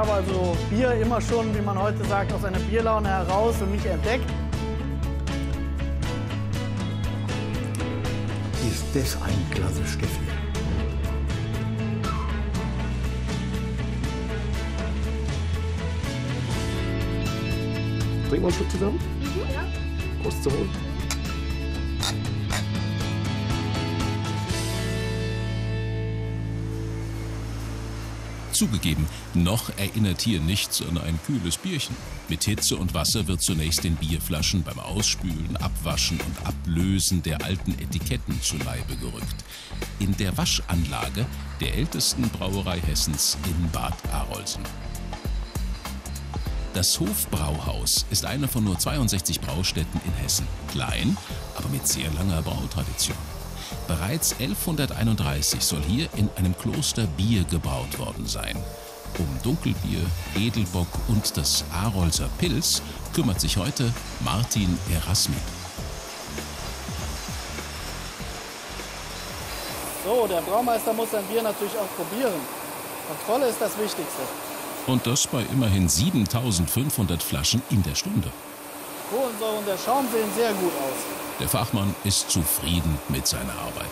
habe also Bier immer schon, wie man heute sagt, aus einer Bierlaune heraus für mich entdeckt. Ist das ein klasse Steffi? Trinken wir einen Schluck zusammen? Ja. Prost zum Wohl. Zugegeben, noch erinnert hier nichts an ein kühles Bierchen. Mit Hitze und Wasser wird zunächst den Bierflaschen beim Ausspülen, Abwaschen und Ablösen der alten Etiketten zu Leibe gerückt. In der Waschanlage der ältesten Brauerei Hessens in Bad Arolsen. Das Hofbrauhaus ist eine von nur 62 Braustätten in Hessen. Klein, aber mit sehr langer Brautradition. Bereits 1131 soll hier in einem Kloster Bier gebraut worden sein. Um Dunkelbier, Edelbock und das Arolser Pils kümmert sich heute Martin Erasmi. So, der Braumeister muss sein Bier natürlich auch probieren. Kontrolle ist das Wichtigste. Und das bei immerhin 7500 Flaschen in der Stunde. Kohlensäure und der Schaum sehen sehr gut aus. Der Fachmann ist zufrieden mit seiner Arbeit.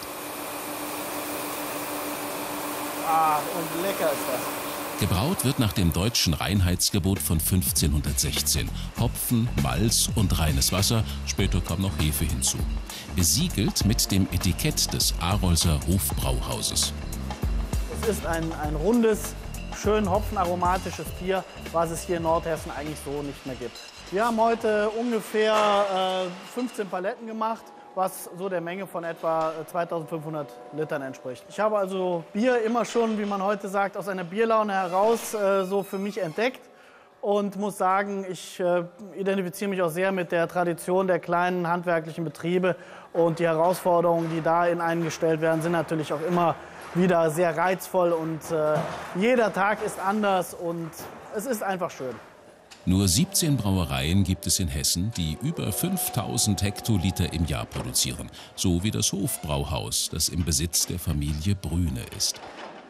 Ah, und lecker ist das. Gebraut wird nach dem deutschen Reinheitsgebot von 1516. Hopfen, Malz und reines Wasser, später kam noch Hefe hinzu. Besiegelt mit dem Etikett des Arolser Hofbrauhauses. Es ist ein rundes, schön hopfenaromatisches Bier, was es hier in Nordhessen eigentlich so nicht mehr gibt. Wir haben heute ungefähr 15 Paletten gemacht, was so der Menge von etwa 2500 Litern entspricht. Ich habe also Bier immer schon, wie man heute sagt, aus einer Bierlaune heraus so für mich entdeckt und muss sagen, ich identifiziere mich auch sehr mit der Tradition der kleinen handwerklichen Betriebe und die Herausforderungen, die da in einen gestellt werden, sind natürlich auch immer wieder sehr reizvoll und jeder Tag ist anders und es ist einfach schön. Nur 17 Brauereien gibt es in Hessen, die über 5000 Hektoliter im Jahr produzieren. So wie das Hofbrauhaus, das im Besitz der Familie Brühne ist.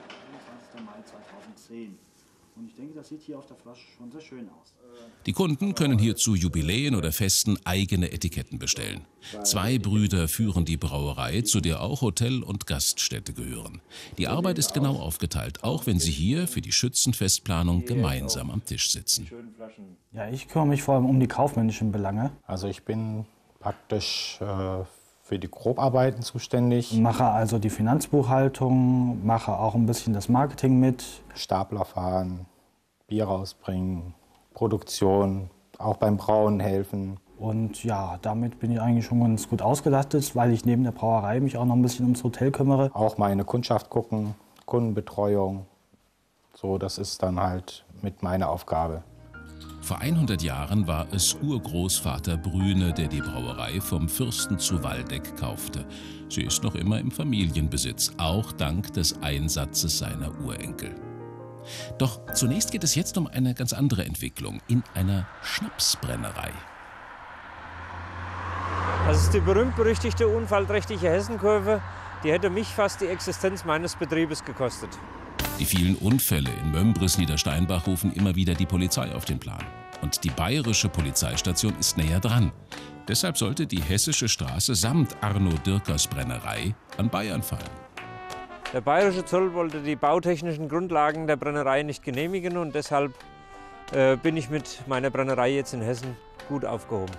21. Mai 2010. Und ich denke, das sieht hier auf der Flasche schon sehr schön aus. Die Kunden können hier zu Jubiläen oder Festen eigene Etiketten bestellen. 2 Brüder führen die Brauerei, zu der auch Hotel und Gaststätte gehören. Die Arbeit ist genau aufgeteilt, auch wenn sie hier für die Schützenfestplanung gemeinsam am Tisch sitzen. Ja, ich kümmere mich vor allem um die kaufmännischen Belange. Also ich bin praktisch für die Grobarbeiten zuständig. Mache also die Finanzbuchhaltung, mache auch ein bisschen das Marketing mit. Stapler fahren, Bier rausbringen, Produktion, auch beim Brauen helfen. Und ja, damit bin ich eigentlich schon ganz gut ausgelastet, weil ich neben der Brauerei mich auch noch ein bisschen ums Hotel kümmere. Auch meine Kundschaft gucken, Kundenbetreuung. So, das ist dann halt mit meiner Aufgabe. Vor 100 Jahren war es Urgroßvater Brühne, der die Brauerei vom Fürsten zu Waldeck kaufte. Sie ist noch immer im Familienbesitz, auch dank des Einsatzes seiner Urenkel. Doch zunächst geht es jetzt um eine ganz andere Entwicklung in einer Schnapsbrennerei. Das ist die berühmt-berüchtigte unfallträchtige Hessenkurve. Die hätte mich fast die Existenz meines Betriebes gekostet. Die vielen Unfälle in Mömbris, Niedersteinbach rufen immer wieder die Polizei auf den Plan. Und die bayerische Polizeistation ist näher dran. Deshalb sollte die Hessische Straße samt Arno Dirkers Brennerei an Bayern fallen. Der bayerische Zoll wollte die bautechnischen Grundlagen der Brennerei nicht genehmigen und deshalb bin ich mit meiner Brennerei jetzt in Hessen gut aufgehoben.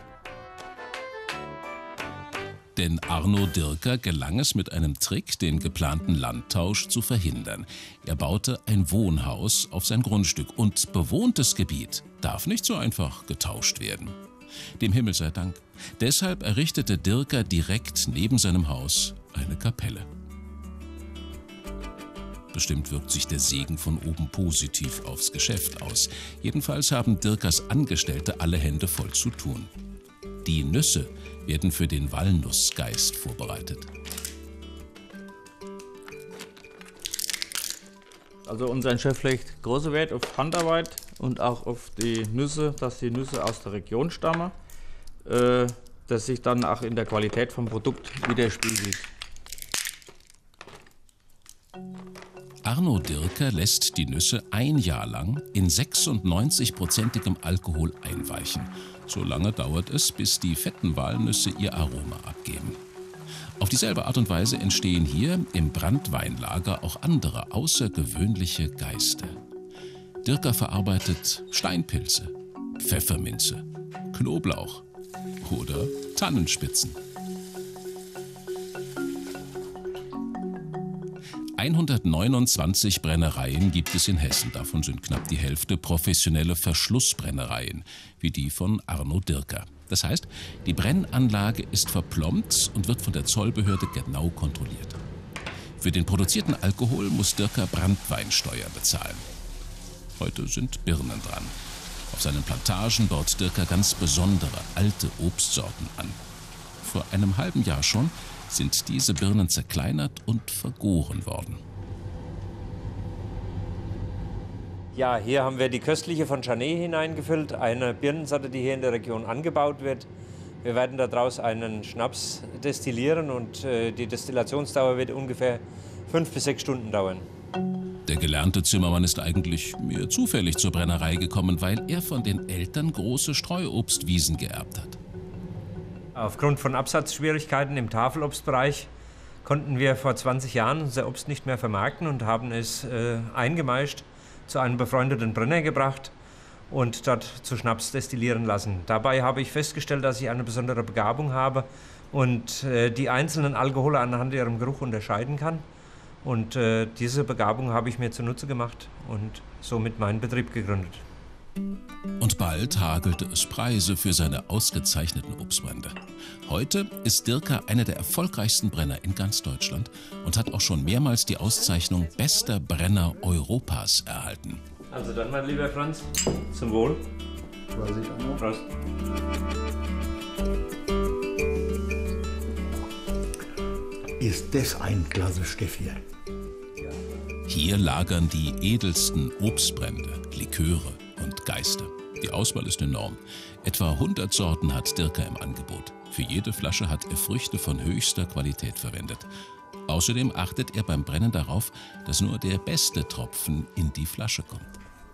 Denn Arno Dirker gelang es mit einem Trick, den geplanten Landtausch zu verhindern. Er baute ein Wohnhaus auf sein Grundstück und bewohntes Gebiet darf nicht so einfach getauscht werden. Dem Himmel sei Dank. Deshalb errichtete Dirker direkt neben seinem Haus eine Kapelle. Bestimmt wirkt sich der Segen von oben positiv aufs Geschäft aus. Jedenfalls haben Dirkers Angestellte alle Hände voll zu tun. Die Nüsse werden für den Walnussgeist vorbereitet. Also unser Chef legt großen Wert auf Handarbeit und auch auf die Nüsse, dass die Nüsse aus der Region stammen, das sich dann auch in der Qualität vom Produkt widerspiegelt. Arno Dirker lässt die Nüsse ein Jahr lang in 96%igem Alkohol einweichen. So lange dauert es, bis die fetten Walnüsse ihr Aroma abgeben. Auf dieselbe Art und Weise entstehen hier im Branntweinlager auch andere außergewöhnliche Geiste. Dirker verarbeitet Steinpilze, Pfefferminze, Knoblauch oder Tannenspitzen. 129 Brennereien gibt es in Hessen. Davon sind knapp die Hälfte professionelle Verschlussbrennereien, wie die von Arno Dirker. Das heißt, die Brennanlage ist verplombt und wird von der Zollbehörde genau kontrolliert. Für den produzierten Alkohol muss Dirker Branntweinsteuer bezahlen. Heute sind Birnen dran. Auf seinen Plantagen baut Dirker ganz besondere alte Obstsorten an. Vor einem halben Jahr schon sind diese Birnen zerkleinert und vergoren worden. Ja, hier haben wir die köstliche von Chardonnay hineingefüllt, eine Birnensorte, die hier in der Region angebaut wird. Wir werden daraus einen Schnaps destillieren und die Destillationsdauer wird ungefähr 5 bis 6 Stunden dauern. Der gelernte Zimmermann ist eigentlich mehr zufällig zur Brennerei gekommen, weil er von den Eltern große Streuobstwiesen geerbt hat. Aufgrund von Absatzschwierigkeiten im Tafelobstbereich konnten wir vor 20 Jahren unser Obst nicht mehr vermarkten und haben es eingemeischt, zu einem befreundeten Brenner gebracht und dort zu Schnaps destillieren lassen. Dabei habe ich festgestellt, dass ich eine besondere Begabung habe und die einzelnen Alkohole anhand ihrem Geruch unterscheiden kann. Und diese Begabung habe ich mir zunutze gemacht und somit meinen Betrieb gegründet. Und bald hagelte es Preise für seine ausgezeichneten Obstbrände. Heute ist Dirker einer der erfolgreichsten Brenner in ganz Deutschland und hat auch schon mehrmals die Auszeichnung Bester Brenner Europas erhalten. Also dann, mein lieber Franz, zum Wohl. Prost. Ist das ein klasse Stoff hier? Hier lagern die edelsten Obstbrände, Liköre und Geiste. Die Auswahl ist enorm. Etwa 100 Sorten hat Dirker im Angebot. Für jede Flasche hat er Früchte von höchster Qualität verwendet. Außerdem achtet er beim Brennen darauf, dass nur der beste Tropfen in die Flasche kommt.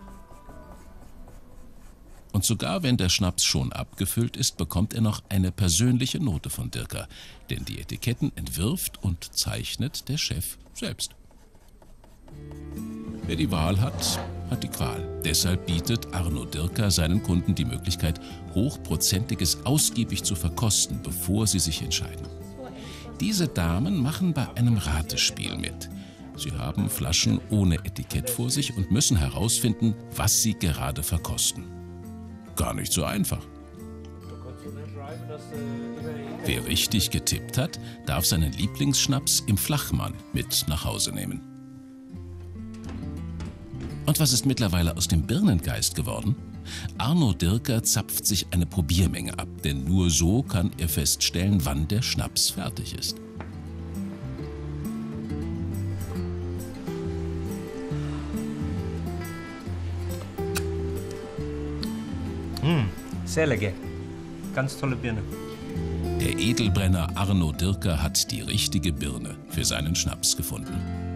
Und sogar wenn der Schnaps schon abgefüllt ist, bekommt er noch eine persönliche Note von Dirker. Denn die Etiketten entwirft und zeichnet der Chef selbst. Wer die Wahl hat, hat die Qual. Deshalb bietet Arno Dirker seinen Kunden die Möglichkeit, Hochprozentiges ausgiebig zu verkosten, bevor sie sich entscheiden. Diese Damen machen bei einem Ratespiel mit. Sie haben Flaschen ohne Etikett vor sich und müssen herausfinden, was sie gerade verkosten. Gar nicht so einfach. Wer richtig getippt hat, darf seinen Lieblingsschnaps im Flachmann mit nach Hause nehmen. Und was ist mittlerweile aus dem Birnengeist geworden? Arno Dirker zapft sich eine Probiermenge ab, denn nur so kann er feststellen, wann der Schnaps fertig ist. Sehr lecker. Ganz tolle Birne. Der Edelbrenner Arno Dirker hat die richtige Birne für seinen Schnaps gefunden.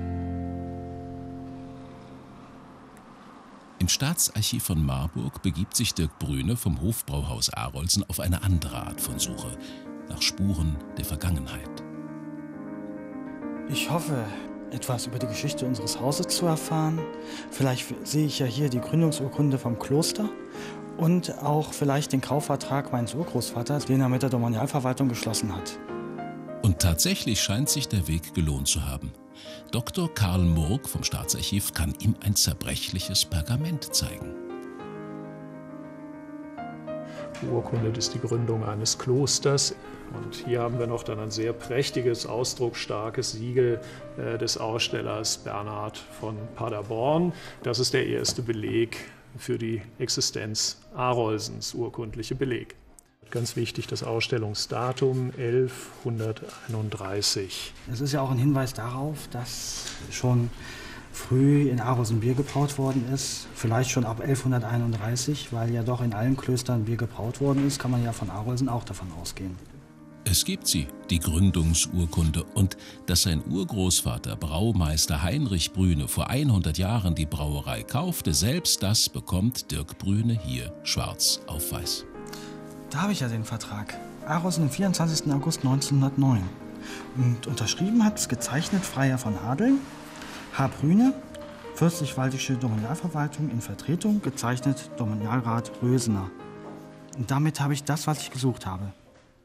Im Staatsarchiv von Marburg begibt sich Dirk Brüne vom Hofbrauhaus Arolsen auf eine andere Art von Suche, nach Spuren der Vergangenheit. Ich hoffe, etwas über die Geschichte unseres Hauses zu erfahren. Vielleicht sehe ich ja hier die Gründungsurkunde vom Kloster und auch vielleicht den Kaufvertrag meines Urgroßvaters, den er mit der Domanialverwaltung geschlossen hat. Und tatsächlich scheint sich der Weg gelohnt zu haben. Dr. Karl Murg vom Staatsarchiv kann ihm ein zerbrechliches Pergament zeigen. Beurkundet ist die Gründung eines Klosters. Und hier haben wir noch dann ein sehr prächtiges, ausdrucksstarkes Siegel des Ausstellers Bernhard von Paderborn. Das ist der erste Beleg für die Existenz Arolsens, urkundliche Beleg. Ganz wichtig, das Ausstellungsdatum 1131. Es ist ja auch ein Hinweis darauf, dass schon früh in Arolsen Bier gebraut worden ist. Vielleicht schon ab 1131, weil ja doch in allen Klöstern Bier gebraut worden ist, kann man ja von Arolsen auch davon ausgehen. Es gibt sie, die Gründungsurkunde, und dass sein Urgroßvater Braumeister Heinrich Brühne vor 100 Jahren die Brauerei kaufte, selbst das bekommt Dirk Brühne hier schwarz auf weiß. Da habe ich ja den Vertrag. Aros am 24. August 1909. Und unterschrieben hat es gezeichnet Freiherr von Hadeln, H. Brühne, Fürstlich-Waldische Domanialverwaltung in Vertretung, gezeichnet Domanialrat Rösener. Und damit habe ich das, was ich gesucht habe.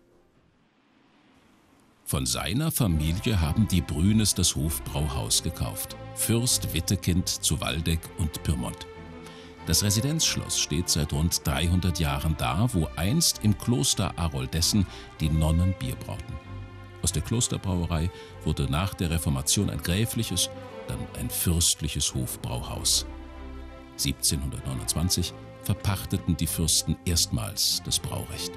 Von seiner Familie haben die Brühnes das Hofbrauhaus gekauft. Fürst Wittekind zu Waldeck und Pyrmont. Das Residenzschloss steht seit rund 300 Jahren da, wo einst im Kloster Aroldessen die Nonnen Bier brauten. Aus der Klosterbrauerei wurde nach der Reformation ein gräfliches, dann ein fürstliches Hofbrauhaus. 1729 verpachteten die Fürsten erstmals das Braurecht.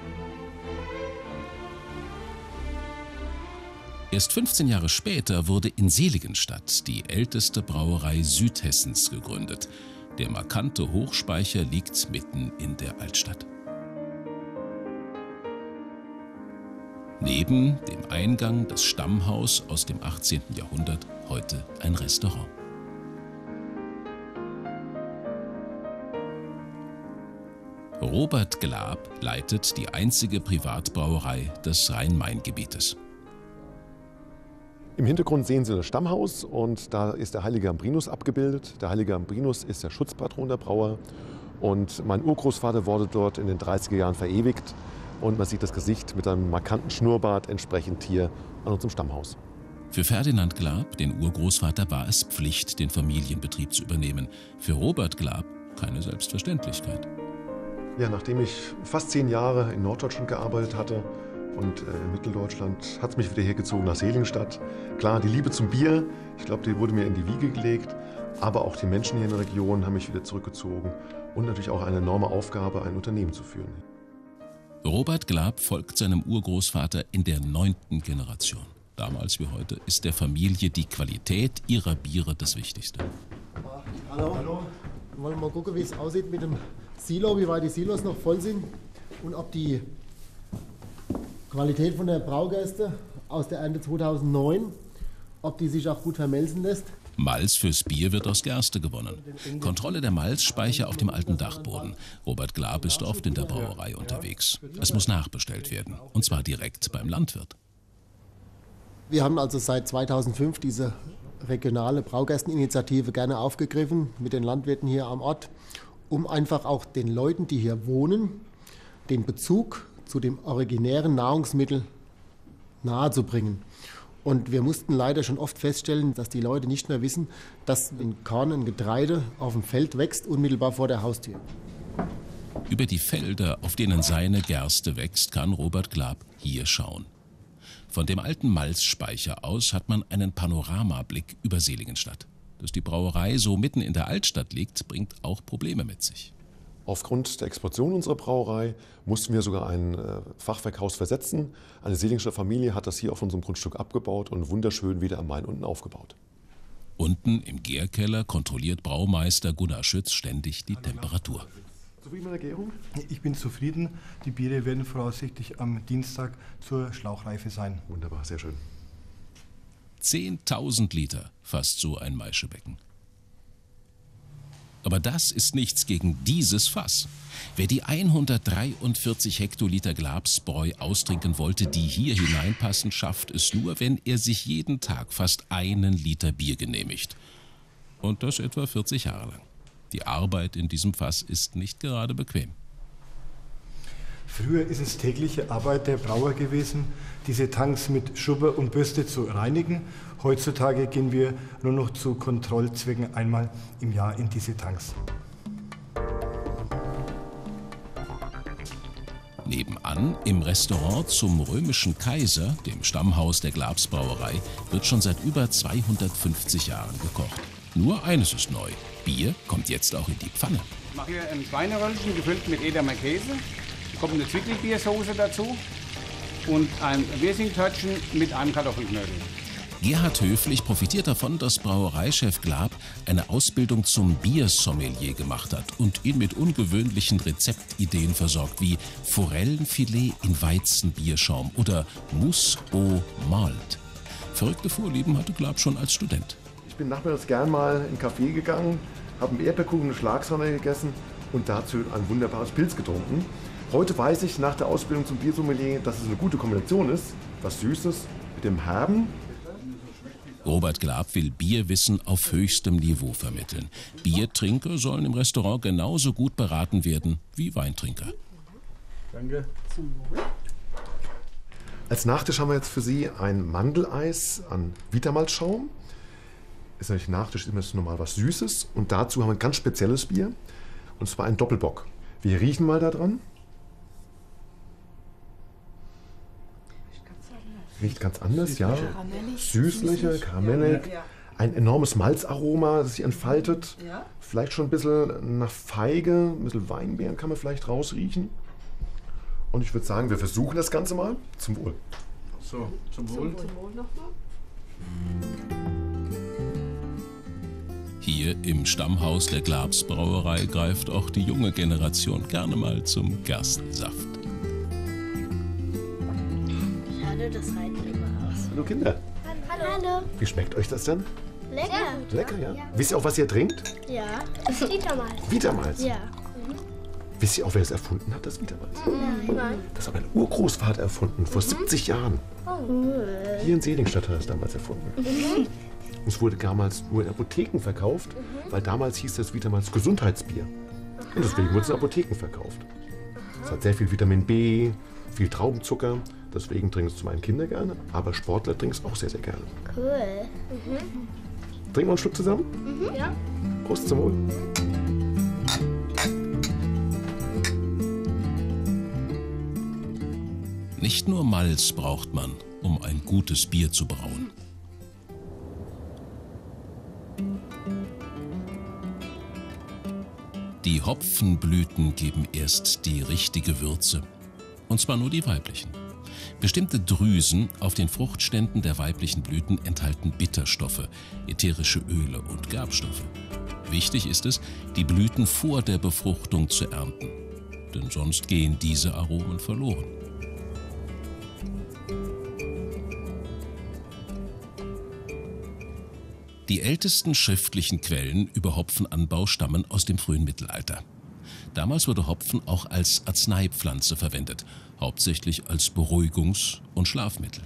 Erst 15 Jahre später wurde in Seligenstadt die älteste Brauerei Südhessens gegründet. Der markante Hochspeicher liegt mitten in der Altstadt. Neben dem Eingang das Stammhaus aus dem 18. Jahrhundert, heute ein Restaurant. Robert Glab leitet die einzige Privatbrauerei des Rhein-Main-Gebietes. Im Hintergrund sehen Sie das Stammhaus und da ist der heilige Ambrinus abgebildet. Der heilige Ambrinus ist der Schutzpatron der Brauer und mein Urgroßvater wurde dort in den 30er Jahren verewigt und man sieht das Gesicht mit einem markanten Schnurrbart entsprechend hier an unserem Stammhaus. Für Ferdinand Glab, den Urgroßvater, war es Pflicht, den Familienbetrieb zu übernehmen. Für Robert Glab keine Selbstverständlichkeit. Ja, nachdem ich fast 10 Jahre in Norddeutschland gearbeitet hatte und in Mitteldeutschland, hat es mich wieder hergezogen nach Seligenstadt. Klar, die Liebe zum Bier, ich glaube, die wurde mir in die Wiege gelegt, aber auch die Menschen hier in der Region haben mich wieder zurückgezogen und natürlich auch eine enorme Aufgabe, ein Unternehmen zu führen. Robert Glab folgt seinem Urgroßvater in der 9. Generation. Damals wie heute ist der Familie die Qualität ihrer Biere das Wichtigste. Hallo. Hallo. Wir wollen mal gucken, wie es aussieht mit dem Silo, wie weit die Silos noch voll sind und ob die Qualität von der Braugäste aus der Ernte 2009, ob die sich auch gut vermelzen lässt. Malz fürs Bier wird aus Gerste gewonnen. Kontrolle der Malzspeicher auf dem alten Dachboden. Robert Glab ist oft in der Brauerei unterwegs. Es muss nachbestellt werden, und zwar direkt beim Landwirt. Wir haben also seit 2005 diese regionale Braugästeninitiative gerne aufgegriffen mit den Landwirten hier am Ort, um einfach auch den Leuten, die hier wohnen, den Bezug zu dem originären Nahrungsmittel nahezubringen. Und wir mussten leider schon oft feststellen, dass die Leute nicht mehr wissen, dass ein Korn, ein Getreide auf dem Feld wächst, unmittelbar vor der Haustür. Über die Felder, auf denen seine Gerste wächst, kann Robert Glab hier schauen. Von dem alten Malzspeicher aus hat man einen Panoramablick über Seligenstadt. Dass die Brauerei so mitten in der Altstadt liegt, bringt auch Probleme mit sich. Aufgrund der Expansion unserer Brauerei mussten wir sogar ein Fachwerkhaus versetzen. Eine Seligenstadter Familie hat das hier auf unserem Grundstück abgebaut und wunderschön wieder am Main unten aufgebaut. Unten im Gärkeller kontrolliert Braumeister Gunnar Schütz ständig die Temperatur. Zufrieden mit der Gärung? Ich bin zufrieden. Die Biere werden voraussichtlich am Dienstag zur Schlauchreife sein. Wunderbar, sehr schön. 10.000 Liter, fast so ein Maischebecken. Aber das ist nichts gegen dieses Fass. Wer die 143 Hektoliter Glabsbräu austrinken wollte, die hier hineinpassen, schafft es nur, wenn er sich jeden Tag fast 1 Liter Bier genehmigt. Und das etwa 40 Jahre lang. Die Arbeit in diesem Fass ist nicht gerade bequem. Früher ist es tägliche Arbeit der Brauer gewesen, diese Tanks mit Schubber und Bürste zu reinigen. Heutzutage gehen wir nur noch zu Kontrollzwecken einmal im Jahr in diese Tanks. Nebenan, im Restaurant zum Römischen Kaiser, dem Stammhaus der Glabsbrauerei, wird schon seit über 250 Jahren gekocht. Nur eines ist neu: Bier kommt jetzt auch in die Pfanne. Ich mache hier ein Schweineröllchen gefüllt mit Edamer Käse. Da kommt eine Zwickelbiersoße dazu und ein Wirsingtörtchen mit einem Kartoffelknödel. Gerhard Höflich profitiert davon, dass Brauereichef Glab eine Ausbildung zum Biersommelier gemacht hat und ihn mit ungewöhnlichen Rezeptideen versorgt, wie Forellenfilet in Weizenbierschaum oder Mousse au Malt. Verrückte Vorlieben hatte Glab schon als Student. Ich bin nachmittags gern mal in einen Café gegangen, habe einen Erdbeerkuchen, eine Schlagsahne gegessen und dazu ein wunderbares Pilz getrunken. Heute weiß ich nach der Ausbildung zum Biersommelier, dass es eine gute Kombination ist, was Süßes mit dem Herben. Robert Glab will Bierwissen auf höchstem Niveau vermitteln. Biertrinker sollen im Restaurant genauso gut beraten werden wie Weintrinker. Danke. Als Nachtisch haben wir jetzt für Sie ein Mandeleis an Vitamalzschaum. Ist natürlich Nachtisch immer normal was Süßes. Und dazu haben wir ein ganz spezielles Bier. Und zwar ein Doppelbock. Wir riechen mal da dran. Riecht ganz anders, ja. Süßlicher, karamellig. Ein enormes Malzaroma, das sich entfaltet. Vielleicht schon ein bisschen nach Feige, ein bisschen Weinbeeren kann man vielleicht rausriechen. Und ich würde sagen, wir versuchen das Ganze mal. Zum Wohl. So, zum Wohl. Zum Wohl nochmal. Hier im Stammhaus der Glabs Brauerei greift auch die junge Generation gerne mal zum Gerstensaft. Schade, das reicht immer aus. Hallo Kinder. Hallo. Wie schmeckt euch das denn? Lecker. Lecker, ja? Wisst ihr auch, was ihr trinkt? Ja. Vitamalz. Vitamalz? Ja. Wisst ihr auch, wer es erfunden hat, das Vitamalz? Nein. Das hat mein Urgroßvater erfunden, vor 70 Jahren. Hier in Seligenstadt hat er es damals erfunden. Und es wurde damals nur in Apotheken verkauft, weil damals hieß das Vitamalz Gesundheitsbier. Und deswegen wurde es in Apotheken verkauft. Es hat sehr viel Vitamin B, viel Traubenzucker. Deswegen trinken es zum einen Kinder gerne, aber Sportler trinken es auch sehr, sehr gerne. Cool. Trinken wir einen Schluck zusammen? Ja. Prost zum Wohl. Nicht nur Malz braucht man, um ein gutes Bier zu brauen. Die Hopfenblüten geben erst die richtige Würze. Und zwar nur die weiblichen. Bestimmte Drüsen auf den Fruchtständen der weiblichen Blüten enthalten Bitterstoffe, ätherische Öle und Gerbstoffe. Wichtig ist es, die Blüten vor der Befruchtung zu ernten, denn sonst gehen diese Aromen verloren. Die ältesten schriftlichen Quellen über Hopfenanbau stammen aus dem frühen Mittelalter. Damals wurde Hopfen auch als Arzneipflanze verwendet, hauptsächlich als Beruhigungs- und Schlafmittel.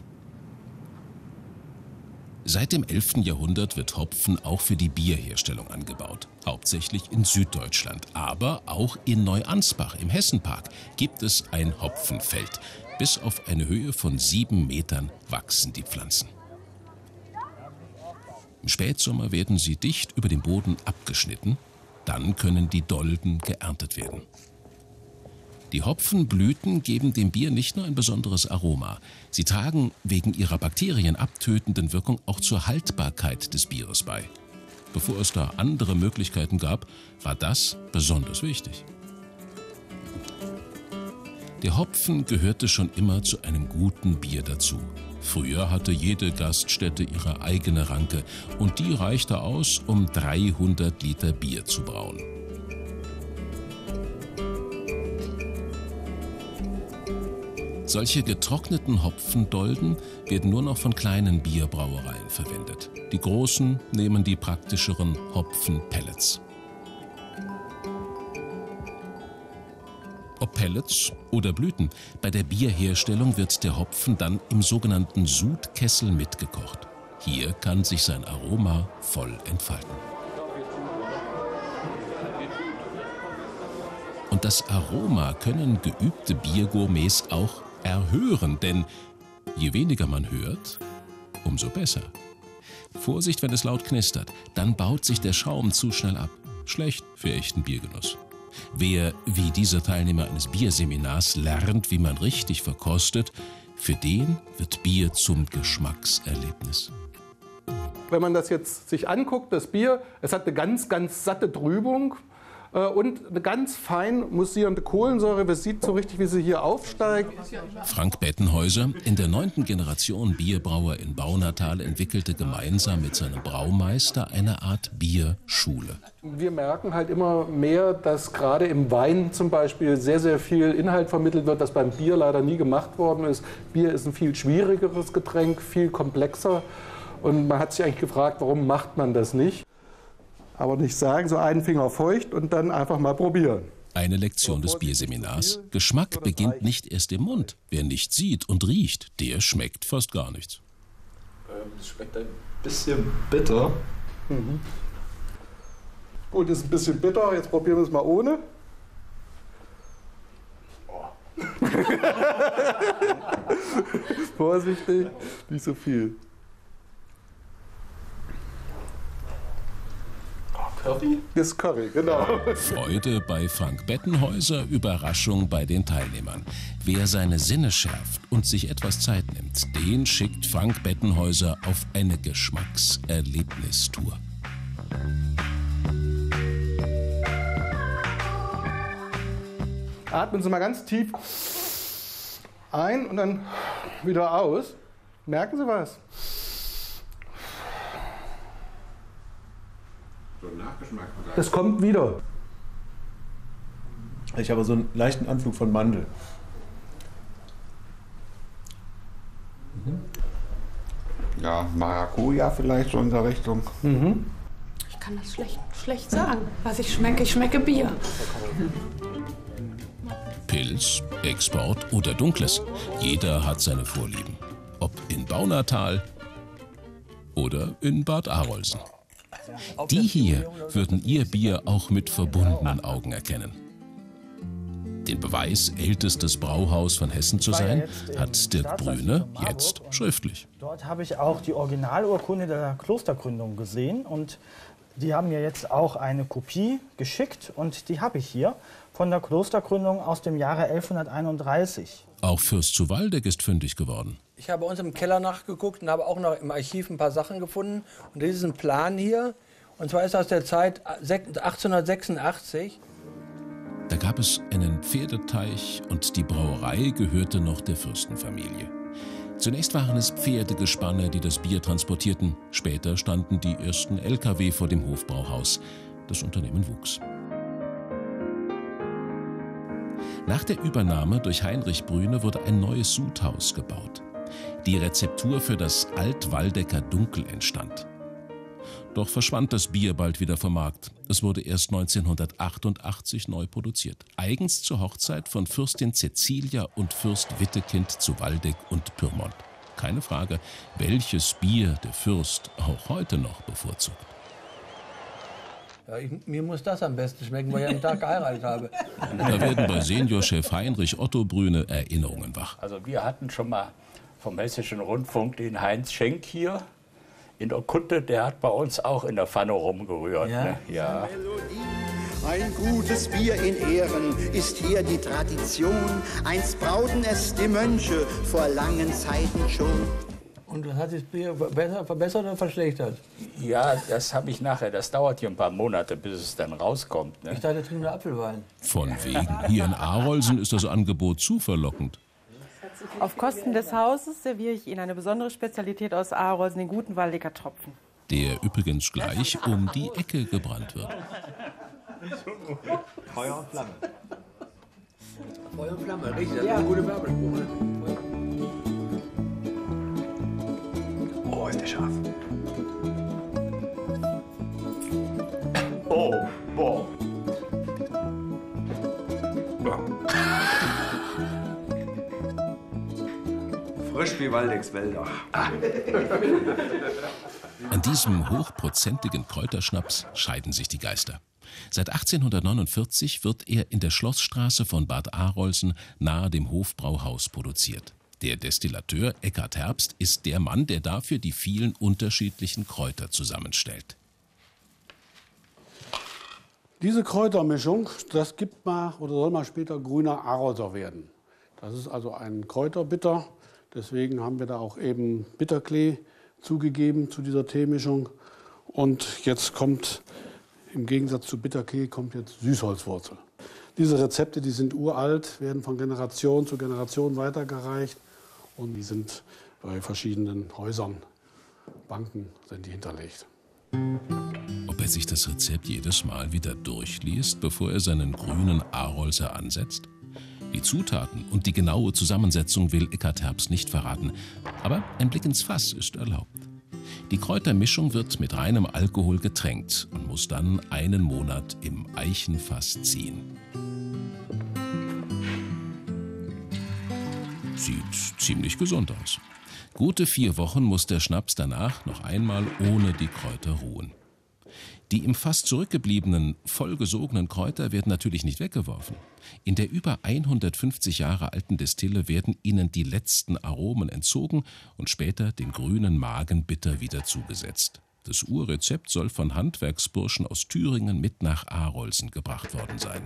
Seit dem 11. Jahrhundert wird Hopfen auch für die Bierherstellung angebaut, hauptsächlich in Süddeutschland. Aber auch in Neuansbach im Hessenpark gibt es ein Hopfenfeld. Bis auf eine Höhe von 7 Metern wachsen die Pflanzen. Im Spätsommer werden sie dicht über dem Boden abgeschnitten. Dann können die Dolden geerntet werden. Die Hopfenblüten geben dem Bier nicht nur ein besonderes Aroma. Sie tragen wegen ihrer bakterienabtötenden Wirkung auch zur Haltbarkeit des Bieres bei. Bevor es da andere Möglichkeiten gab, war das besonders wichtig. Der Hopfen gehörte schon immer zu einem guten Bier dazu. Früher hatte jede Gaststätte ihre eigene Ranke und die reichte aus, um 300 Liter Bier zu brauen. Solche getrockneten Hopfendolden werden nur noch von kleinen Bierbrauereien verwendet. Die großen nehmen die praktischeren Hopfenpellets. Ob Pellets oder Blüten, bei der Bierherstellung wird der Hopfen dann im sogenannten Sudkessel mitgekocht. Hier kann sich sein Aroma voll entfalten. Und das Aroma können geübte Biergourmets auch erhören, denn je weniger man hört, umso besser. Vorsicht, wenn es laut knistert, dann baut sich der Schaum zu schnell ab. Schlecht für echten Biergenuss. Wer, wie diese Teilnehmer eines Bierseminars, lernt, wie man richtig verkostet, für den wird Bier zum Geschmackserlebnis. Wenn man das jetzt sich anguckt, das Bier, es hat eine ganz, ganz satte Trübung. und eine ganz fein mussierende Kohlensäure. Man sieht so richtig, wie sie hier aufsteigt. Frank Bettenhäuser, in der 9. Generation Bierbrauer in Baunatal, entwickelte gemeinsam mit seinem Braumeister eine Art Bierschule. Wir merken halt immer mehr, dass gerade im Wein zum Beispiel sehr, sehr viel Inhalt vermittelt wird, das beim Bier leider nie gemacht worden ist. Bier ist ein viel schwierigeres Getränk, viel komplexer. Und man hat sich eigentlich gefragt, warum macht man das nicht? Aber nicht sagen, so einen Finger feucht und dann einfach mal probieren. Eine Lektion des Bierseminars: Geschmack beginnt nicht erst im Mund. Wer nicht sieht und riecht, der schmeckt fast gar nichts. Das schmeckt ein bisschen bitter. Mhm. Gut, ist ein bisschen bitter. Jetzt probieren wir es mal ohne. Oh. Vorsichtig, nicht so viel. Curry? Das ist Curry, genau. Freude bei Frank Bettenhäuser, Überraschung bei den Teilnehmern. Wer seine Sinne schärft und sich etwas Zeit nimmt, den schickt Frank Bettenhäuser auf eine Geschmackserlebnistour. Atmen Sie mal ganz tief ein und dann wieder aus. Merken Sie was? So ein Nachgeschmack. Das kommt wieder. Ich habe so einen leichten Anflug von Mandel. Ja, Maracuja vielleicht so in der Richtung. Mhm. Ich kann das schlecht sagen, was ich schmecke. Ich schmecke Bier. Pilz, Export oder Dunkles. Jeder hat seine Vorlieben. Ob in Baunatal oder in Bad Arolsen. Die hier würden ihr Bier auch mit verbundenen Augen erkennen. Den Beweis, ältestes Brauhaus von Hessen zu sein, hat Dirk Brüne jetzt schriftlich. Dort habe ich auch die Originalurkunde der Klostergründung gesehen und die haben mir jetzt auch eine Kopie geschickt und die habe ich hier von der Klostergründung aus dem Jahre 1131. Auch Fürst zu Waldeck ist fündig geworden. Ich habe bei uns im Keller nachgeguckt und habe auch noch im Archiv ein paar Sachen gefunden. Und das ist ein Plan hier. Und zwar ist das aus der Zeit 1886. Da gab es einen Pferdeteich und die Brauerei gehörte noch der Fürstenfamilie. Zunächst waren es Pferdegespanne, die das Bier transportierten. Später standen die ersten LKW vor dem Hofbrauhaus. Das Unternehmen wuchs. Nach der Übernahme durch Heinrich Brüne wurde ein neues Sudhaus gebaut. Die Rezeptur für das Alt-Waldecker Dunkel entstand. Doch verschwand das Bier bald wieder vom Markt. Es wurde erst 1988 neu produziert. Eigens zur Hochzeit von Fürstin Cäcilia und Fürst Wittekind zu Waldeck und Pyrmont. Keine Frage, welches Bier der Fürst auch heute noch bevorzugt. Ja, mir muss das am besten schmecken, weil ich am Tag geheiratet habe. Da werden bei Seniorchef Heinrich Otto Brüne Erinnerungen wach. Also wir hatten schon mal vom Hessischen Rundfunk den Heinz Schenk hier in der Kutte, der hat bei uns auch in der Pfanne rumgerührt. Ja? Ne? Ja. Ein gutes Bier in Ehren ist hier die Tradition. Einst brauten es die Mönche vor langen Zeiten schon. Und das hat das Bier verbessert oder verschlechtert? Ja, das habe ich nachher. Das dauert hier ein paar Monate, bis es dann rauskommt. Ne? Ich dachte, trinken nur Apfelwein. Von wegen. Hier in Arolsen ist das Angebot zu verlockend. Auf Kosten des Hauses serviere ich Ihnen eine besondere Spezialität aus Arolsen, den guten Waldecker Tropfen. Der übrigens gleich um die Ecke gebrannt wird. Feuer und Flamme. Feuer und Flamme, richtig. Das ist ein guter Werbespruch. Oh, ist der scharf. Oh, boah. Frisch wie Waldecks Wälder. An diesem hochprozentigen Kräuterschnaps scheiden sich die Geister. Seit 1849 wird er in der Schlossstraße von Bad Arolsen nahe dem Hofbrauhaus produziert. Der Destillateur Eckhard Herbst ist der Mann, der dafür die vielen unterschiedlichen Kräuter zusammenstellt. Diese Kräutermischung, das gibt mal oder soll mal später grüner Arolser werden. Das ist also ein Kräuterbitter. Deswegen haben wir da auch eben Bitterklee zugegeben zu dieser Teemischung. Und jetzt kommt im Gegensatz zu Bitterklee kommt jetzt Süßholzwurzel. Diese Rezepte, die sind uralt, werden von Generation zu Generation weitergereicht und die sind bei verschiedenen Häusern, Banken sind die hinterlegt. Ob er sich das Rezept jedes Mal wieder durchliest, bevor er seinen grünen Arolser ansetzt? Die Zutaten und die genaue Zusammensetzung will Eckhard Herbst nicht verraten, aber ein Blick ins Fass ist erlaubt. Die Kräutermischung wird mit reinem Alkohol getränkt und muss dann einen Monat im Eichenfass ziehen. Sieht ziemlich gesund aus. Gute 4 Wochen muss der Schnaps danach noch einmal ohne die Kräuter ruhen. Die im Fass zurückgebliebenen, vollgesogenen Kräuter werden natürlich nicht weggeworfen. In der über 150 Jahre alten Destille werden ihnen die letzten Aromen entzogen und später den grünen Magenbitter wieder zugesetzt. Das Urrezept soll von Handwerksburschen aus Thüringen mit nach Arolsen gebracht worden sein.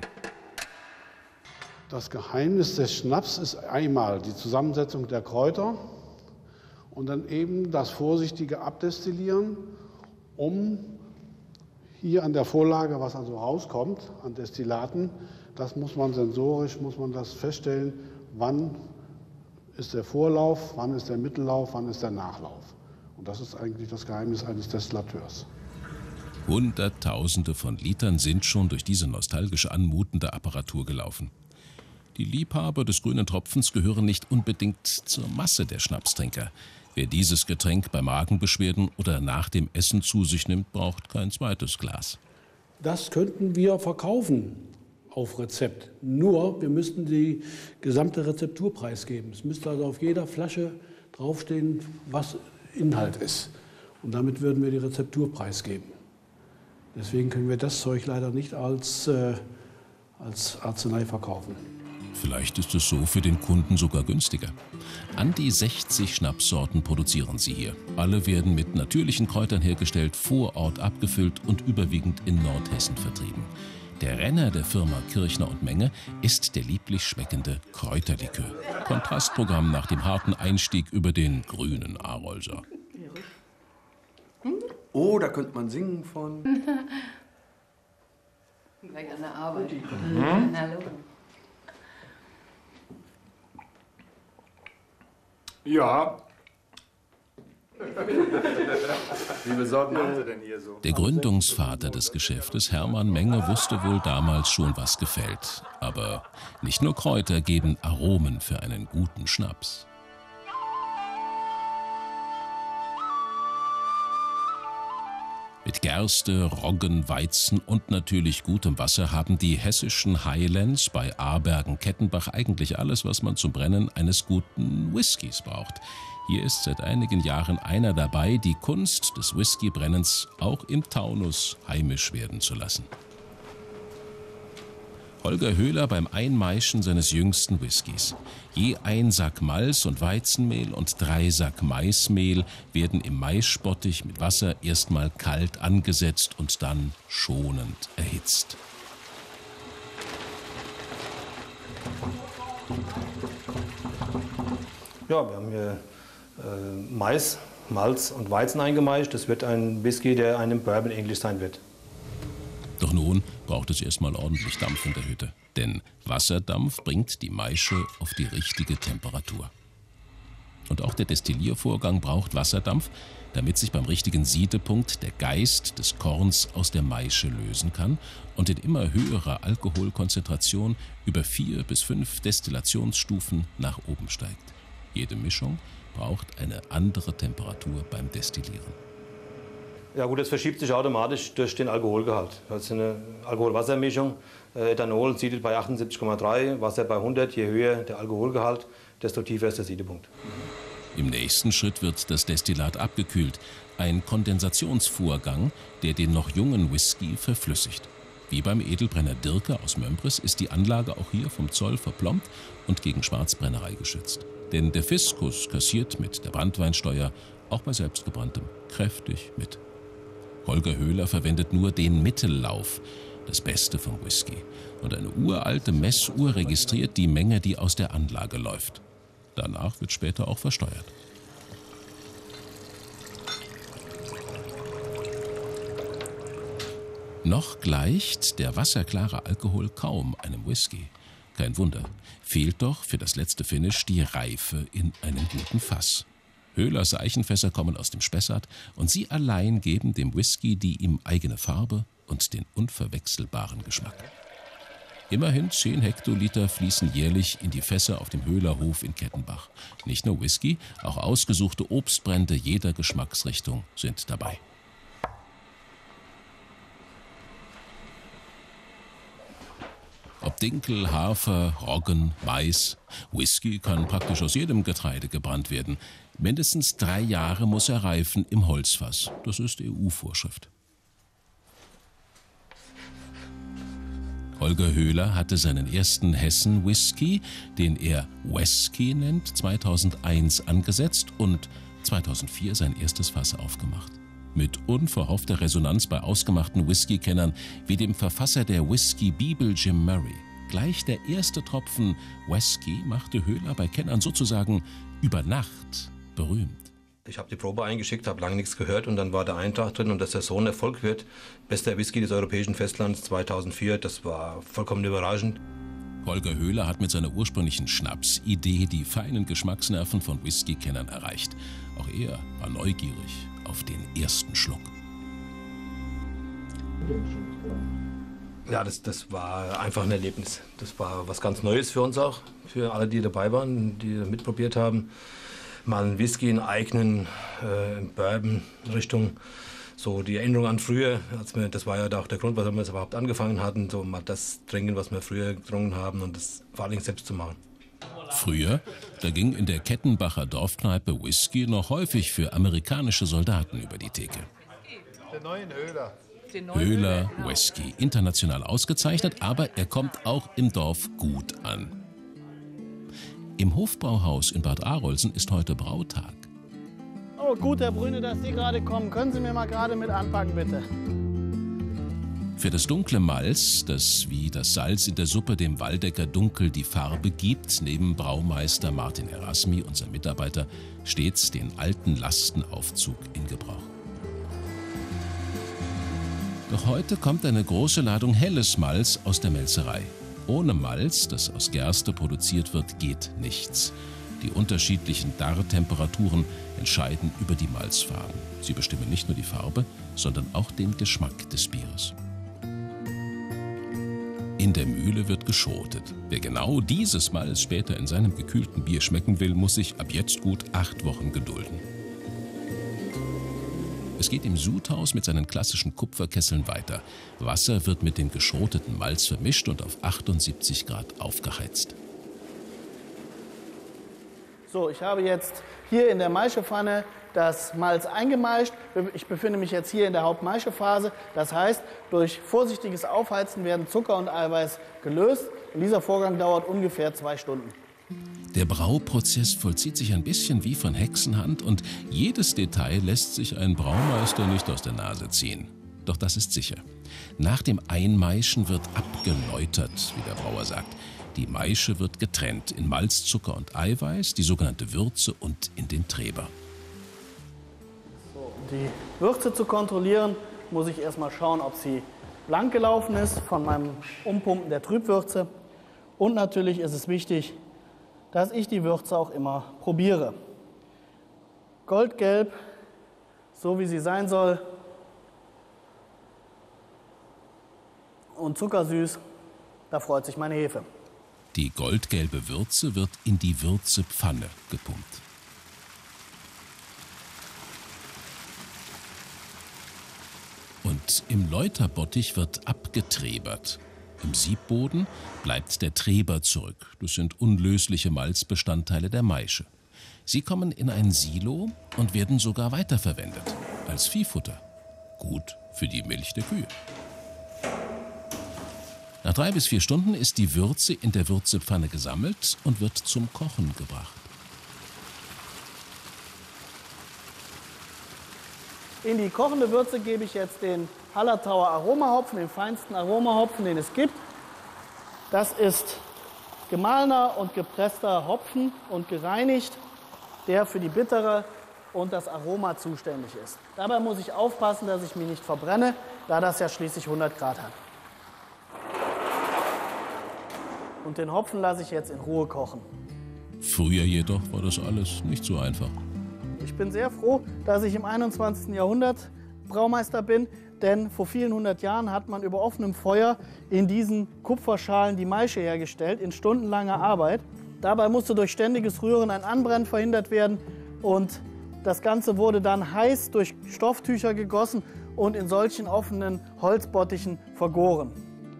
Das Geheimnis des Schnaps ist einmal die Zusammensetzung der Kräuter und dann eben das vorsichtige Abdestillieren, um hier an der Vorlage, was also rauskommt an Destillaten, das muss man sensorisch, muss man das feststellen, wann ist der Vorlauf, wann ist der Mittellauf, wann ist der Nachlauf. Und das ist eigentlich das Geheimnis eines Destillateurs. Hunderttausende von Litern sind schon durch diese nostalgisch anmutende Apparatur gelaufen. Die Liebhaber des grünen Tropfens gehören nicht unbedingt zur Masse der Schnapstrinker. Wer dieses Getränk bei Magenbeschwerden oder nach dem Essen zu sich nimmt, braucht kein zweites Glas. Das könnten wir verkaufen auf Rezept. Nur, wir müssten die gesamte Rezeptur preisgeben. Es müsste also auf jeder Flasche draufstehen, was Inhalt ist. Und damit würden wir die Rezeptur preisgeben. Deswegen können wir das Zeug leider nicht als Arznei verkaufen. Vielleicht ist es so für den Kunden sogar günstiger. An die 60 Schnapssorten produzieren sie hier. Alle werden mit natürlichen Kräutern hergestellt, vor Ort abgefüllt und überwiegend in Nordhessen vertrieben. Der Renner der Firma Kirchner & Menge ist der lieblich schmeckende Kräuterlikör. Kontrastprogramm nach dem harten Einstieg über den grünen Arolser. Oh, da könnte man singen von... Gleich an der Arbeit. Hallo. Ja. Wie viele Sorten haben Sie denn hier so? Der Gründungsvater des Geschäftes, Hermann Menge, wusste wohl damals schon, was gefällt. Aber nicht nur Kräuter geben Aromen für einen guten Schnaps. Mit Gerste, Roggen, Weizen und natürlich gutem Wasser haben die hessischen Highlands bei Aarbergen-Kettenbach eigentlich alles, was man zum Brennen eines guten Whiskys braucht. Hier ist seit einigen Jahren einer dabei, die Kunst des Whiskybrennens auch im Taunus heimisch werden zu lassen. Holger Höhler beim Einmaischen seines jüngsten Whiskys. Je 1 Sack Malz und Weizenmehl und 3 Sack Maismehl werden im Maisspottich mit Wasser erstmal kalt angesetzt und dann schonend erhitzt. Ja, wir haben hier Mais, Malz und Weizen eingemeischt. Das wird ein Whisky, der einem Bourbon ähnlich sein wird. Doch nun braucht es erstmal ordentlich Dampf in der Hütte. Denn Wasserdampf bringt die Maische auf die richtige Temperatur. Und auch der Destilliervorgang braucht Wasserdampf, damit sich beim richtigen Siedepunkt der Geist des Korns aus der Maische lösen kann und in immer höherer Alkoholkonzentration über 4 bis 5 Destillationsstufen nach oben steigt. Jede Mischung braucht eine andere Temperatur beim Destillieren. Ja gut, das verschiebt sich automatisch durch den Alkoholgehalt. Das ist eine Alkohol-Wasser-Mischung. Ethanol siedet bei 78,3, Wasser bei 100. Je höher der Alkoholgehalt, desto tiefer ist der Siedepunkt. Im nächsten Schritt wird das Destillat abgekühlt. Ein Kondensationsvorgang, der den noch jungen Whisky verflüssigt. Wie beim Edelbrenner Dirke aus Mömbris ist die Anlage auch hier vom Zoll verplombt und gegen Schwarzbrennerei geschützt. Denn der Fiskus kassiert mit der Branntweinsteuer auch bei selbstgebranntem kräftig mit. Holger Höhler verwendet nur den Mittellauf, das Beste vom Whisky. Und eine uralte Messuhr registriert die Menge, die aus der Anlage läuft. Danach wird später auch versteuert. Noch gleicht der wasserklare Alkohol kaum einem Whisky. Kein Wunder, fehlt doch für das letzte Finish die Reife in einem guten Fass. Höhlers Eichenfässer kommen aus dem Spessart und sie allein geben dem Whisky die ihm eigene Farbe und den unverwechselbaren Geschmack. Immerhin 10 Hektoliter fließen jährlich in die Fässer auf dem Höhlerhof in Kettenbach. Nicht nur Whisky, auch ausgesuchte Obstbrände jeder Geschmacksrichtung sind dabei. Ob Dinkel, Hafer, Roggen, Mais, Whisky kann praktisch aus jedem Getreide gebrannt werden. Mindestens 3 Jahre muss er reifen im Holzfass. Das ist EU-Vorschrift. Holger Höhler hatte seinen ersten Hessen-Whisky, den er Wesky nennt, 2001 angesetzt und 2004 sein erstes Fass aufgemacht. Mit unverhoffter Resonanz bei ausgemachten Whisky-Kennern wie dem Verfasser der Whisky-Bibel Jim Murray. Gleich der erste Tropfen Whisky machte Höhler bei Kennern sozusagen über Nacht berühmt. Ich habe die Probe eingeschickt, habe lange nichts gehört und dann war der Eintrag drin und dass das so ein Erfolg wird. Bester Whisky des europäischen Festlands 2004, das war vollkommen überraschend. Holger Höhler hat mit seiner ursprünglichen Schnapsidee die feinen Geschmacksnerven von Whisky-Kennern erreicht. Auch er war neugierig auf den ersten Schluck. Ja, das war einfach ein Erlebnis. Das war was ganz Neues für uns auch, für alle, die dabei waren, die mitprobiert haben. Mal einen Whisky in eigenen Bourbon-Richtung. So die Erinnerung an früher, das war ja auch der Grund, warum wir es überhaupt angefangen hatten, so mal das trinken, was wir früher getrunken haben und das vor allem selbst zu machen. Früher, da ging in der Kettenbacher Dorfkneipe Whisky noch häufig für amerikanische Soldaten über die Theke. Der neue Höhler. Höhler Whisky, international ausgezeichnet, aber er kommt auch im Dorf gut an. Im Hofbrauhaus in Bad Arolsen ist heute Brautag. Oh, gut, Herr Brüne, dass Sie gerade kommen. Können Sie mir mal gerade mit anpacken, bitte? Für das dunkle Malz, das wie das Salz in der Suppe dem Waldecker Dunkel die Farbe gibt, neben Braumeister Martin Erasmi, unser Mitarbeiter, stets den alten Lastenaufzug in Gebrauch. Doch heute kommt eine große Ladung helles Malz aus der Melzerei. Ohne Malz, das aus Gerste produziert wird, geht nichts. Die unterschiedlichen Dartemperaturen entscheiden über die Malzfarben. Sie bestimmen nicht nur die Farbe, sondern auch den Geschmack des Bieres. In der Mühle wird geschotet. Wer genau dieses Malz später in seinem gekühlten Bier schmecken will, muss sich ab jetzt gut 8 Wochen gedulden. Es geht im Sudhaus mit seinen klassischen Kupferkesseln weiter. Wasser wird mit dem geschroteten Malz vermischt und auf 78 Grad aufgeheizt. So, ich habe jetzt hier in der Maischepfanne das Malz eingemeischt. Ich befinde mich jetzt hier in der Hauptmaischephase. Das heißt, durch vorsichtiges Aufheizen werden Zucker und Eiweiß gelöst. Und dieser Vorgang dauert ungefähr 2 Stunden. Der Brauprozess vollzieht sich ein bisschen wie von Hexenhand und jedes Detail lässt sich ein Braumeister nicht aus der Nase ziehen. Doch das ist sicher. Nach dem Einmaischen wird abgeläutert, wie der Brauer sagt. Die Maische wird getrennt in Malz, Zucker und Eiweiß, die sogenannte Würze und in den Treber. So, um die Würze zu kontrollieren, muss ich erstmal schauen, ob sie blank gelaufen ist von meinem Umpumpen der Trübwürze. Und natürlich ist es wichtig, dass ich die Würze auch immer probiere. Goldgelb, so wie sie sein soll. Und zuckersüß, da freut sich meine Hefe. Die goldgelbe Würze wird in die Würzepfanne gepumpt. Und im Läuterbottich wird abgetrebert. Im Siebboden bleibt der Treber zurück. Das sind unlösliche Malzbestandteile der Maische. Sie kommen in ein Silo und werden sogar weiterverwendet. Als Viehfutter. Gut für die Milch der Kühe. Nach 3 bis 4 Stunden ist die Würze in der Würzepfanne gesammelt und wird zum Kochen gebracht. In die kochende Würze gebe ich jetzt den Hallertauer Aromahopfen, den feinsten Aromahopfen, den es gibt. Das ist gemahlener und gepresster Hopfen und gereinigt, der für die Bittere und das Aroma zuständig ist. Dabei muss ich aufpassen, dass ich mich nicht verbrenne, da das ja schließlich 100 Grad hat. Und den Hopfen lasse ich jetzt in Ruhe kochen. Früher jedoch war das alles nicht so einfach. Ich bin sehr froh, dass ich im 21. Jahrhundert Braumeister bin, denn vor vielen 100 Jahren hat man über offenem Feuer in diesen Kupferschalen die Maische hergestellt, in stundenlanger Arbeit. Dabei musste durch ständiges Rühren ein Anbrennen verhindert werden und das Ganze wurde dann heiß durch Stofftücher gegossen und in solchen offenen Holzbottichen vergoren.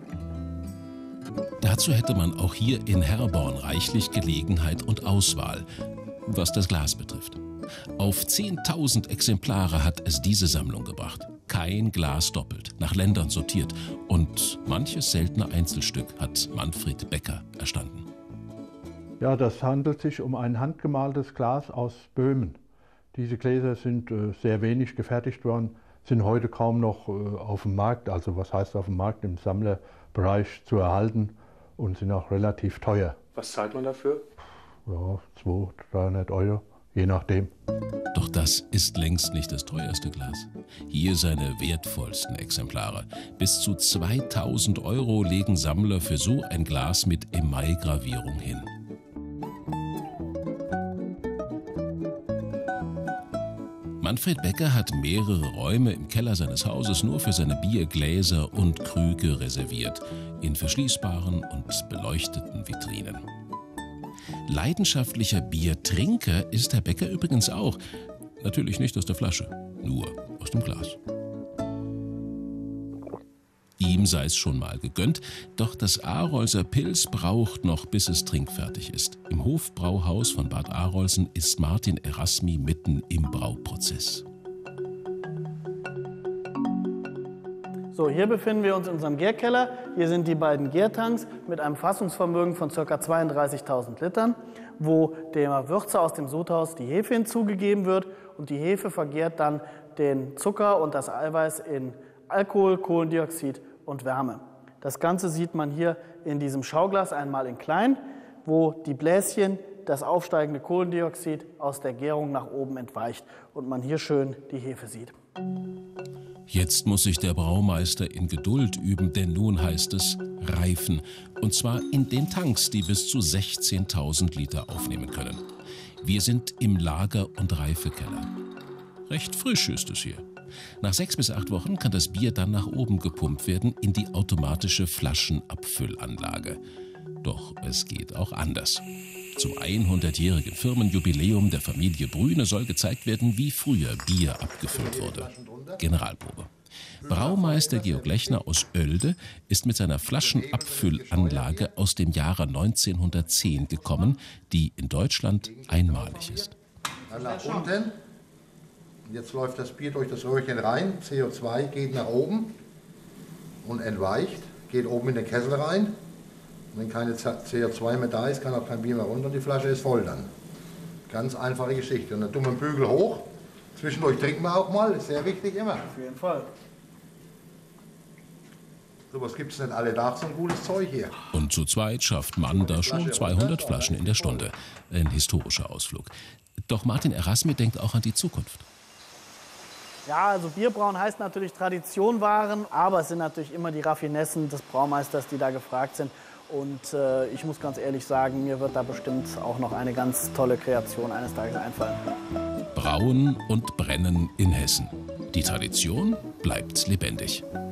Dazu hätte man auch hier in Herborn reichlich Gelegenheit und Auswahl, was das Glas betrifft. Auf 10.000 Exemplare hat es diese Sammlung gebracht. Kein Glas doppelt, nach Ländern sortiert. Und manches seltene Einzelstück hat Manfred Becker erstanden. Ja, das handelt sich um ein handgemaltes Glas aus Böhmen. Diese Gläser sind sehr wenig gefertigt worden, sind heute kaum noch auf dem Markt, also was heißt auf dem Markt, im Sammlerbereich zu erhalten und sind auch relativ teuer. Was zahlt man dafür? Ja, 200, 300 Euro, je nachdem. Doch das ist längst nicht das teuerste Glas. Hier seine wertvollsten Exemplare. Bis zu 2.000 Euro legen Sammler für so ein Glas mit Emaille-Gravierung hin. Manfred Becker hat mehrere Räume im Keller seines Hauses nur für seine Biergläser und Krüge reserviert, in verschließbaren und beleuchteten Vitrinen. Leidenschaftlicher Biertrinker ist Herr Becker übrigens auch. Natürlich nicht aus der Flasche, nur aus dem Glas. Ihm sei es schon mal gegönnt, doch das Arolser Pils braucht noch, bis es trinkfertig ist. Im Hofbrauhaus von Bad Arolsen ist Martin Erasmi mitten im Brauprozess. So, hier befinden wir uns in unserem Gärkeller. Hier sind die beiden Gärtanks mit einem Fassungsvermögen von ca. 32.000 Litern, wo der Würzer aus dem Sudhaus die Hefe hinzugegeben wird und die Hefe vergärt dann den Zucker und das Eiweiß in Alkohol, Kohlendioxid und Wärme. Das Ganze sieht man hier in diesem Schauglas einmal in klein, wo die Bläschen das aufsteigende Kohlendioxid aus der Gärung nach oben entweicht und man hier schön die Hefe sieht. Jetzt muss sich der Braumeister in Geduld üben, denn nun heißt es reifen. Und zwar in den Tanks, die bis zu 16.000 Liter aufnehmen können. Wir sind im Lager- und Reifekeller. Recht frisch ist es hier. Nach 6 bis 8 Wochen kann das Bier dann nach oben gepumpt werden in die automatische Flaschenabfüllanlage. Doch es geht auch anders. Zum 100-jährigen Firmenjubiläum der Familie Brühne soll gezeigt werden, wie früher Bier abgefüllt wurde. Generalprobe. Braumeister Georg Lechner aus Oelde ist mit seiner Flaschenabfüllanlage aus dem Jahre 1910 gekommen, die in Deutschland einmalig ist. Dann nach unten. Jetzt läuft das Bier durch das Röhrchen rein. CO2 geht nach oben und entweicht, geht oben in den Kessel rein. Und wenn keine CO2 mehr da ist, kann auch kein Bier mehr runter und die Flasche ist voll dann. Ganz einfache Geschichte. Und dann tun wir den Bügel hoch. Zwischendurch trinken wir auch mal, ist sehr wichtig immer. Auf jeden Fall. Sowas gibt es nicht alle Tag, so ein gutes Zeug hier. Und zu zweit schafft man da schon 200 Flaschen in der Stunde. Ein historischer Ausflug. Doch Martin Erasmi denkt auch an die Zukunft. Ja, also Bierbrauen heißt natürlich Tradition wahren, aber es sind natürlich immer die Raffinessen des Braumeisters, die da gefragt sind. Und ich muss ganz ehrlich sagen, mir wird da bestimmt auch noch eine ganz tolle Kreation eines Tages einfallen. Brauen und Brennen in Hessen. Die Tradition bleibt lebendig.